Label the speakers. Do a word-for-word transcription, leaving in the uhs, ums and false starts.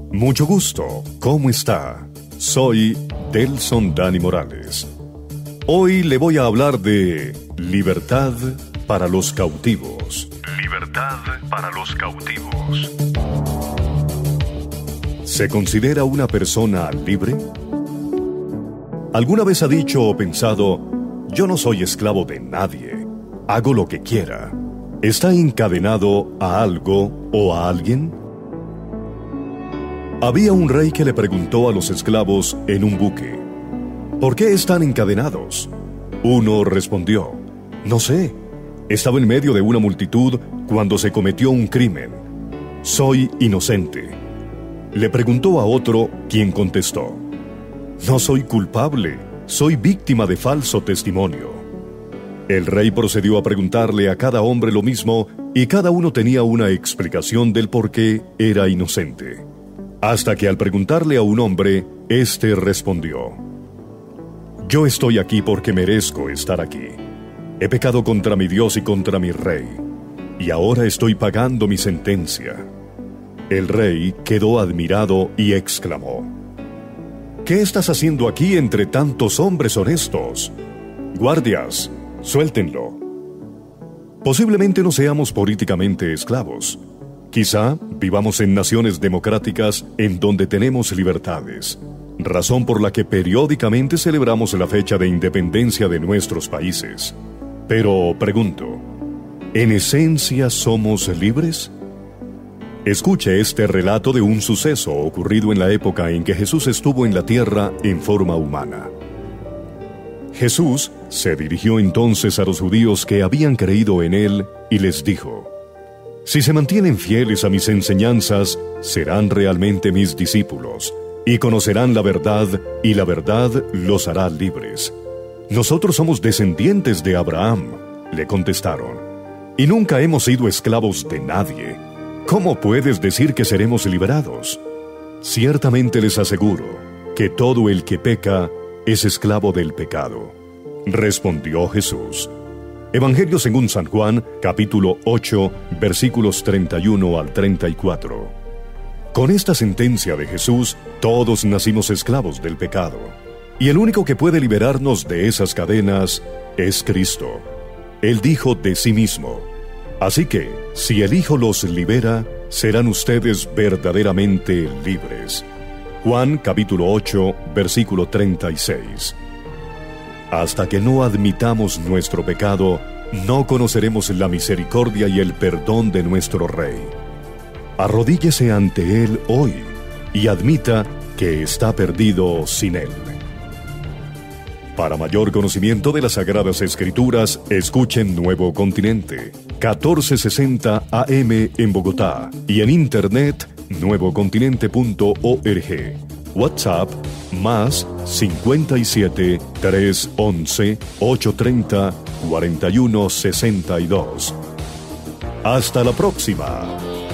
Speaker 1: Mucho gusto, ¿cómo está? Soy Delson Dani Morales. Hoy le voy a hablar de libertad para los cautivos. Libertad para los cautivos. ¿Se considera una persona libre? ¿Alguna vez ha dicho o pensado, yo no soy esclavo de nadie, hago lo que quiera? ¿Está encadenado a algo o a alguien? Había un rey que le preguntó a los esclavos en un buque, ¿por qué están encadenados? Uno respondió, no sé, estaba en medio de una multitud cuando se cometió un crimen. Soy inocente. Le preguntó a otro, quien contestó, no soy culpable, soy víctima de falso testimonio. El rey procedió a preguntarle a cada hombre lo mismo y cada uno tenía una explicación del por qué era inocente. Hasta que al preguntarle a un hombre, éste respondió, yo estoy aquí porque merezco estar aquí. He pecado contra mi Dios y contra mi rey, y ahora estoy pagando mi sentencia. El rey quedó admirado y exclamó, ¿qué estás haciendo aquí entre tantos hombres honestos? Guardias, suéltenlo. Posiblemente no seamos políticamente esclavos. Quizá vivamos en naciones democráticas en donde tenemos libertades, razón por la que periódicamente celebramos la fecha de independencia de nuestros países. Pero pregunto, ¿en esencia somos libres? Escuche este relato de un suceso ocurrido en la época en que Jesús estuvo en la tierra en forma humana. Jesús se dirigió entonces a los judíos que habían creído en él y les dijo, si se mantienen fieles a mis enseñanzas, serán realmente mis discípulos, y conocerán la verdad, y la verdad los hará libres. Nosotros somos descendientes de Abraham, le contestaron, y nunca hemos sido esclavos de nadie. ¿Cómo puedes decir que seremos liberados? Ciertamente les aseguro que todo el que peca es esclavo del pecado. Respondió Jesús. Evangelio según San Juan, capítulo ocho, versículos treinta y uno al treinta y cuatro. Con esta sentencia de Jesús, todos nacimos esclavos del pecado, y el único que puede liberarnos de esas cadenas es Cristo. Él dijo de sí mismo, así que, si el Hijo los libera, serán ustedes verdaderamente libres. Juan, capítulo ocho, versículo treinta y seis. Hasta que no admitamos nuestro pecado, no conoceremos la misericordia y el perdón de nuestro Rey. Arrodíllese ante Él hoy y admita que está perdido sin Él. Para mayor conocimiento de las Sagradas Escrituras, escuchen Nuevo Continente, catorce sesenta A M en Bogotá, y en internet, nuevo continente punto org. WhatsApp, más cincuenta y siete, trescientos once, ochocientos treinta, cuarenta y uno sesenta y dos. Hasta la próxima.